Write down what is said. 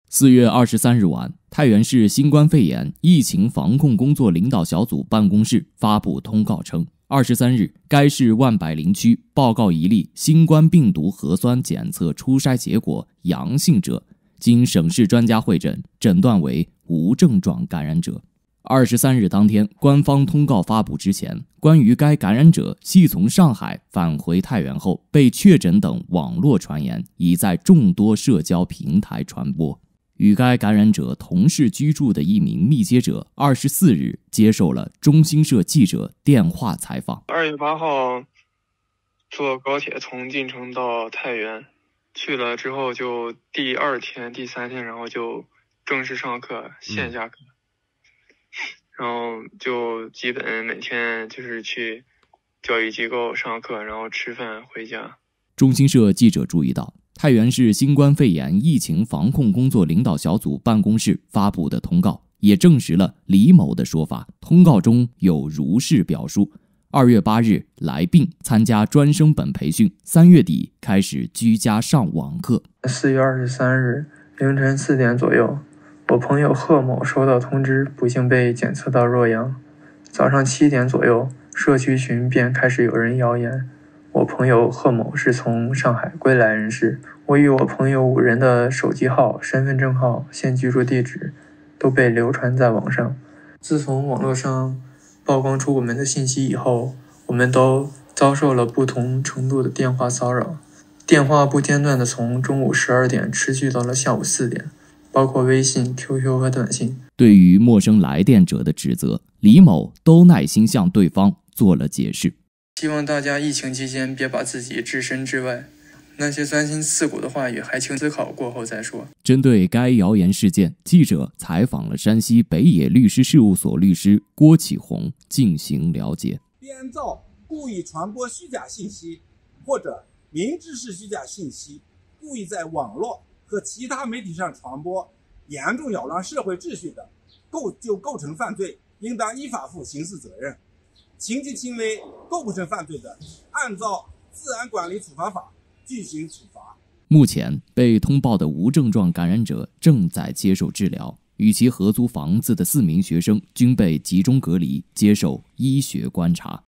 4月23日晚，太原市新冠肺炎疫情防控工作领导小组办公室发布通告称，23日，该市万柏林区报告一例新冠病毒核酸检测初筛结果阳性者，经省市专家会诊，诊断为无症状感染者。23日当天，官方通告发布之前，关于该感染者系从上海返回太原后被确诊等网络传言已在众多社交平台传播。与该感染者同市居住的一名密接者24日接受了中新社记者电话采访。 2月8号坐高铁从晋城到太原，去了之后就第2天、第3天，然后就正式上课，线下课。然后就基本每天就是去教育机构上课，然后吃饭回家。 中新社记者注意到，太原市新冠肺炎疫情防控工作领导小组办公室发布的通告，也证实了李某的说法。通告中有如是表述：2月8日来病参加专升本培训，3月底开始居家上网课。 4月23日凌晨4点左右，我朋友贺某收到通知，不幸被检测到弱阳。早上7点左右，社区群便开始有人谣言，我朋友贺某是从上海归来人士。我与我朋友5人的手机号、身份证号、现居住地址都被流传在网上。自从网络上曝光出我们的信息以后，我们都遭受了不同程度的电话骚扰，电话不间断地从中午12点持续到了下午4点。包括微信、QQ 和短信。 对于陌生来电者的指责，李某都耐心向对方做了解释。 希望大家疫情期间别把自己置身之外，那些钻心刺骨的话语还请思考过后再说。 针对该谣言事件，记者采访了山西北野律师事务所律师郭启红进行了解。 编造、故意传播虚假信息，或者明知是虚假信息，故意在网络和其他媒体上传播，严重扰乱社会秩序的，构成犯罪，应当依法负刑事责任。情节轻微、构不成犯罪的，按照治安管理处罚法进行处罚。 目前被通报的无症状感染者正在接受治疗，与其合租房子的4名学生均被集中隔离，接受医学观察。